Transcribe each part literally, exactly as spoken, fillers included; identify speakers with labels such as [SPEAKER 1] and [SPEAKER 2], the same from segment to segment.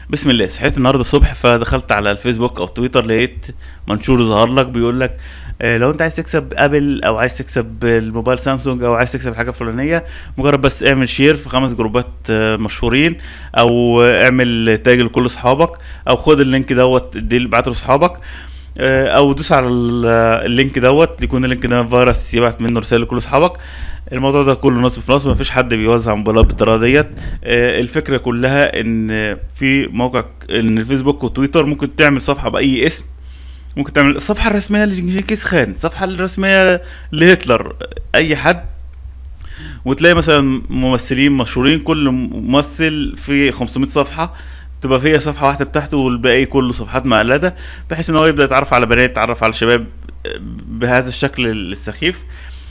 [SPEAKER 1] بسم الله. صحيت النهارده الصبح فدخلت على الفيسبوك او تويتر، لقيت منشور ظهر لك بيقول لك آه، لو انت عايز تكسب ابل او عايز تكسب الموبايل سامسونج او عايز تكسب الحاجه الفلانيه، مجرد بس اعمل شير في خمس جروبات آه، مشهورين، او آه، اعمل تاج لكل اصحابك، او خد اللينك دوت دي ابعته لاصحابك، آه، او دوس على ال- اللينك دوت، يكون اللينك ده فيروس يبعت منه رساله لكل اصحابك. الموضوع ده كله نصب في نصب، مفيش حد بيوزع موبايلات بالطريقه ديت. آه، الفكره كلها ان في موقع، ان الفيسبوك وتويتر ممكن تعمل صفحه باي اسم، ممكن تعمل الصفحه الرسميه لجنكيز خان، الصفحه الرسميه لهتلر، اي حد، وتلاقي مثلا ممثلين مشهورين، كل ممثل في خمسمية صفحه، تبقى فيها صفحه واحده بتاعته والباقي كله صفحات مقلده، بحيث ان هو يبدا يتعرف على بنات، يتعرف على شباب آه، بهذا الشكل السخيف.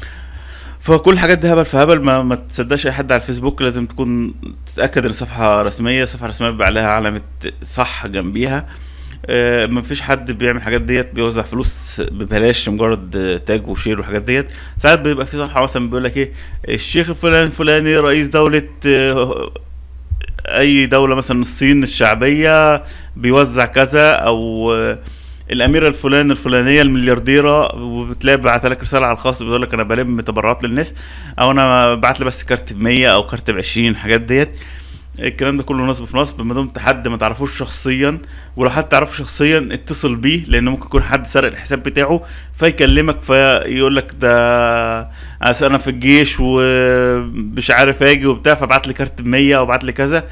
[SPEAKER 1] فكل الحاجات دي هبل في هبل، ما, ما تصدقش اي حد على الفيسبوك، لازم تكون تتاكد ان صفحه رسميه، صفحه رسميه بيبقى عليها علامه صح جنبيها. آه، مفيش حد بيعمل الحاجات ديت بيوزع فلوس ببلاش مجرد آه، تاج وشير والحاجات ديت. ساعات بيبقى في صفحه مثلا بيقول لك ايه، الشيخ الفلاني الفلاني رئيس دوله آه، اي دوله، مثلا الصين الشعبيه، بيوزع كذا، او آه، الاميره الفلان الفلانيه المليارديره، وبتلاقي بعت لك رساله على الخاص بيقول لك انا بلم تبرعات للناس، او انا بعت لي بس كارت ب مية او كارت ب عشرين، الحاجات ديت. الكلام ده كله نصب في نصب، ما دمت حد ما تعرفوش شخصيا، ولو حد تعرفه شخصيا اتصل بيه، لان ممكن يكون حد سرق الحساب بتاعه فيكلمك فيقول لك ده أصل انا في الجيش ومش عارف اجي وبتاع، فبعت لي كارت ب مية او بعت لي كذا.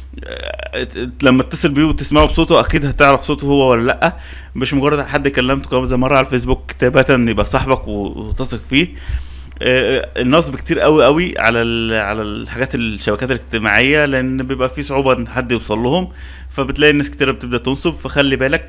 [SPEAKER 1] لما اتصل بيه وتسمعه بصوته اكيد هتعرف صوته هو ولا لا، مش مجرد حد كلمته كذا مره على الفيسبوك كتابه يبقى صاحبك وتثق فيه. آه، النصب كتير قوي قوي على ال- على الحاجات الشبكات الاجتماعيه، لان بيبقى في صعوبه ان حد يوصل لهم، فبتلاقي الناس كتير بتبدا تنصب، فخلي بالك.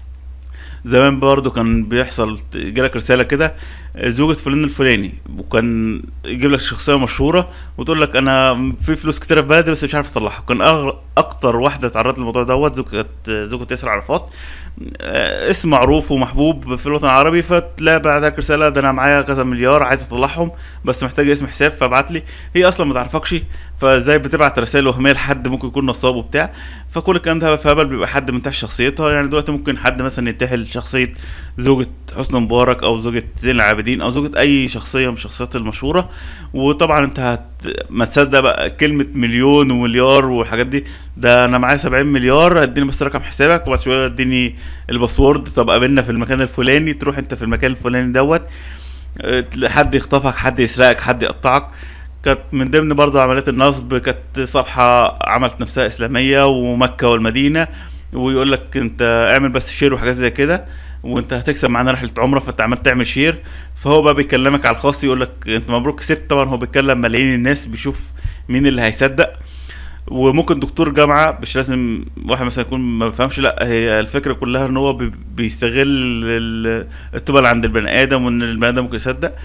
[SPEAKER 1] زمان برضو كان بيحصل يجيلك رسالة كده، زوجة فلان الفلاني، وكان يجيب لك شخصية مشهورة وتقول لك أنا في فلوس كتيرة في بلدي بس مش عارف أطلعها. كان أغ... أكتر واحدة اتعرضت للموضوع دوت زوجة زوجة ياسر عرفات، آه، اسم معروف ومحبوب في الوطن العربي، فتلاقي بعد لك رسالة ده أنا معايا كذا مليار عايز أطلعهم بس محتاج اسم حساب فابعت لي. هي أصلا ما تعرفكش، فازاي بتبعت رسائل وهمية لحد ممكن يكون نصاب وبتاع. فكل الكلام ده هبل في هبل، بيبقى حد منتهي شخصيتها. يعني دلوقتي ممكن حد مثلا ينتحل شخصية زوجة حسني مبارك او زوجة زين العابدين او زوجة اي شخصية من الشخصيات المشهورة، وطبعا انت هت ما تصدق بقى كلمة مليون ومليار والحاجات دي، ده انا معايا سبعين مليار اديني بس رقم حسابك، وبعد شوية اديني الباسورد، طب قابلنا في المكان الفلاني، تروح انت في المكان الفلاني دوت، اه، حد يخطفك، حد يسرقك، حد يقطعك. كانت من ضمن برضه عمليات النصب، كانت صفحة عملت نفسها إسلامية ومكة والمدينة، ويقول لك انت اعمل بس شير وحاجات زي كده وانت هتكسب معانا رحلة عمرة، فانت عمال تعمل شير. فهو بقى بيكلمك على الخاص يقول لك انت مبروك كسبت. طبعا هو بيتكلم ملايين الناس، بيشوف مين اللي هيصدق. وممكن دكتور جامعة، مش لازم واحد مثلا يكون ما بيفهمش، لا هي الفكرة كلها ان هو بي- بيستغل ال- الطبع اللي عند البني ادم، وان البني ادم ممكن يصدق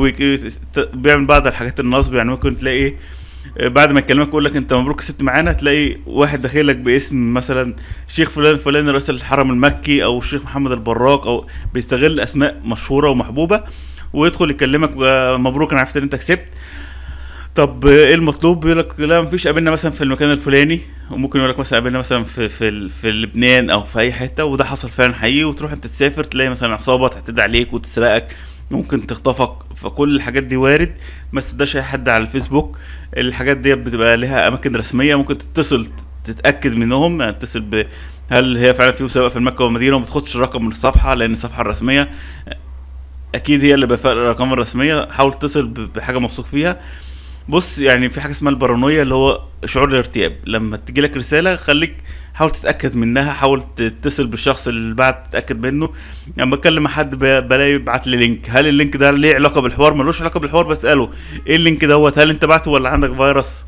[SPEAKER 1] وبيعمل بعض الحاجات النصب. يعني ممكن تلاقي ايه، بعد ما يكلمك يقول لك انت مبروك كسبت معانا، تلاقي واحد داخلك باسم مثلا شيخ فلان الفلاني رئيس الحرم المكي، او الشيخ محمد البراك، او بيستغل اسماء مشهورة ومحبوبة ويدخل يكلمك آه، مبروك انا عرفت ان انت كسبت. طب ايه المطلوب؟ بيقول لك لا مفيش، قابلنا مثلا في المكان الفلاني، وممكن يقول لك مثلا قابلنا مثلا في في ال- في لبنان او في اي حته، وده حصل فعلا حقيقي، وتروح انت تسافر تلاقي مثلا عصابه تعتدي عليك وتسرقك، ممكن تخطفك. فكل الحاجات دي وارد، ما تصدقش اي حد على الفيسبوك. الحاجات دي بتبقى لها اماكن رسميه، ممكن تتصل تتاكد منهم، يعني تتصل ب هل هي فعلا في مسابقه في المكه والمدينه، وما تاخدش الرقم من الصفحه، لان الصفحه الرسميه اكيد هي اللي بفرق الارقام الرسميه. حاول تتصل ب- بحاجه موثوق فيها. بص، يعني في حاجه اسمها البارانويا، اللي هو شعور الارتياب. لما تجي لك رساله خليك حاول تتاكد منها، حاول تتصل بالشخص اللي بعت تتاكد منه. لما يعني بتكلم مع حد ب- بلاقي يبعت لي لينك، هل اللينك ده ليه علاقه بالحوار؟ ملوش علاقه بالحوار، بساله ايه اللينك دوت، هل انت بعته ولا عندك فيروس؟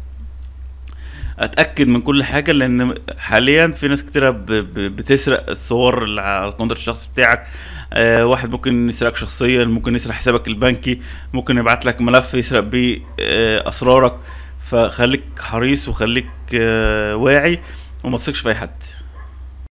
[SPEAKER 1] اتاكد من كل حاجه، لان حاليا في ناس كتيره ب- ب- بتسرق الصور اللي على الكمبيوتر الشخصي بتاعك. آه واحد ممكن يسرقك شخصيا، ممكن يسرق حسابك البنكي، ممكن يبعت لك ملف يسرق بيه آه اسرارك. فخليك حريص وخليك آه واعي، وما تثقش في اي حد.